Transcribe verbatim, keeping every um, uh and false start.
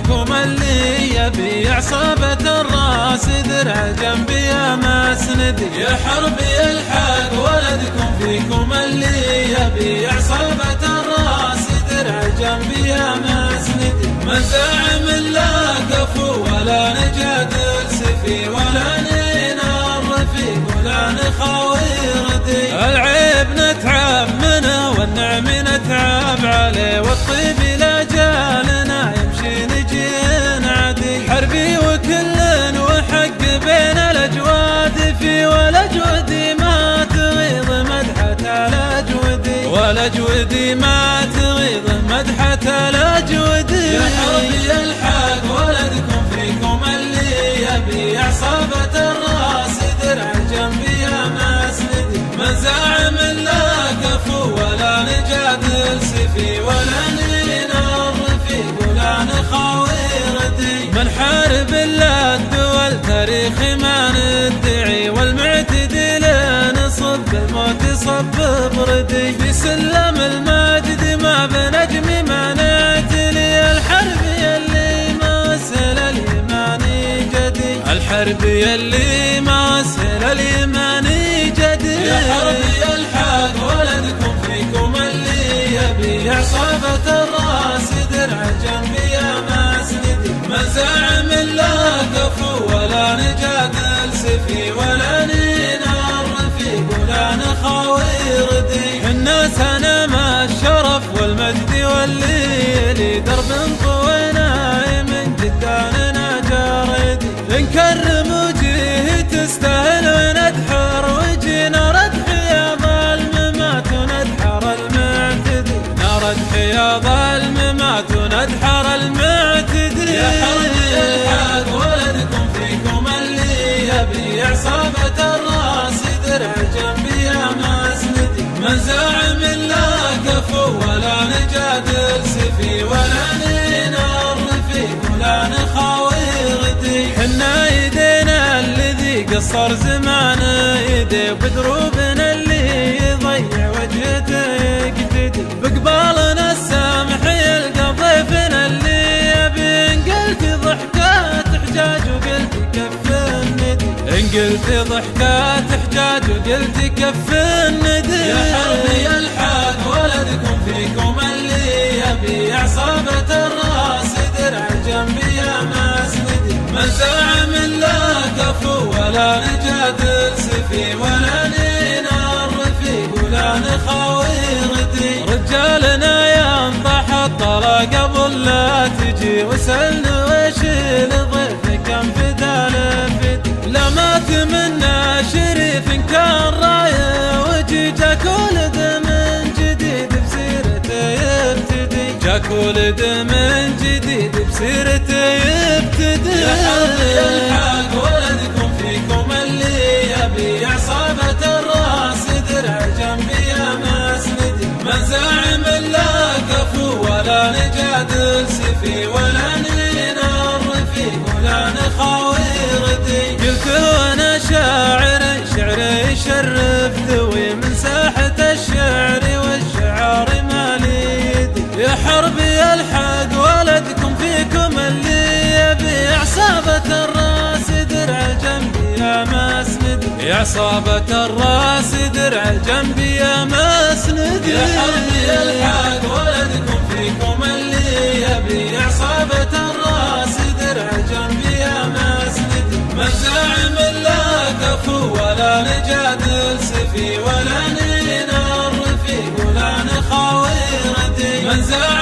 فيكم اللي يبي عصابة الراس درع جنبي يا مسندي. يا حربي الحق ولدكم فيكم اللي يبي عصابة الراس درع جنبي يا مسندي. من زعم لا كفو ولا نجادل سفي ولا نينا الرفيق ولا نخاوي ردي. العيب نتعب منه والنعم نتعب عليه والطيب لا جالنا يمشي نجي نعدي. حربي وكل وحق بين الاجواد في والاجودي ما تغيظ مدحة الاجودي والاجودي ما تغيظ مدحة الاجودي. يا حربي الحق ولدكم فيكم اللي يبي عصابة الراس درع جنبي يا مسندي. من زعم لا كفو ولا نجادل سفي ولا نينا الرفيق ولا نخاوي ردي. من حارب الا الدول تاريخي ما ندعي والمعتدي نصب الموت صب بردي. في سلم الماجد ما بنجمي ما نعتلي. الحرب يلي ما سل اليماني جدي الحرب يلي ما سل اليماني جدي. يا حربي الحق ولدكم فيكم اللي يبي عصابة الراس درع جنبي يا مسندي. من زعم لا كفو ولا نجادل سفي ولا نينا الرفيق ولا نخاوي ردي. الناس انا ما الشرف والمجد والليلي درب طوينا من جداننا جاردي. نكرم وجيه تستاهل وندحر وجينا ردح يا ظالم ما تندحر المعتدي. نردح يا ظالم ما تندحر المعتدي. يا حربي الحق ولدكم فيكم اللي يبي عصابة الراس درع جنبي يا مسندي. من زعم لا كفو ولا نجادل سفي ولا نينا الرفيق ولا نخاوي ردي. حنا يدينا الذي قصر زمان يدي بدروبنا اللي يضيع وجهته يقتدي. بقبالنا السامح يلقى ضيفنا اللي يبي. ان قلت ضحكات حجاج وقلت كف الندي. ان قلت ضحكات حجاج وقلت كف الندي. يا حربي الحق ولدكم فيكم اللي يبي عصابة الراس درع جنبي يا مسندي. من زعم لا كفو ولا نجادل سفي ولا نينا الرفيق ولا نخاوي ردي. رجالنا يا انطح الطلا قبل لا تجي وسألنا ويش لضيف كم فدا لفدي. لا ما تمنى شريف كان رايه وجي جاك ولد من جديد بسيرته يبتدي. جاك ولد من جديد بسيرته يبتدي. يا حربي الحق ولدكم فيكم اللي يبي عصابة الراس درع جنبي يا مسندي. من زعم لا كفو ولا نجادل سفي ولا نينا الرفيق ولا نخاوي ردي. قلت وانا شاعر شعري يشرف ذوي من ساحة الشعر والشعار مالي يدي. يا حربي الحق ولدكم فيكم اللي يبي عصابة الراس درع جنبي يا مسندي. يا عصابة الراس درع جنبي يا مسندي. يا حربي الحق ولدكم فيكم اللي يبي عصابة الراس درع جنبي يا مسندي. من زعم لا كفو ولا نجادل سفي ولا نينا الرفيق ولا نخاوي ردي. من زعم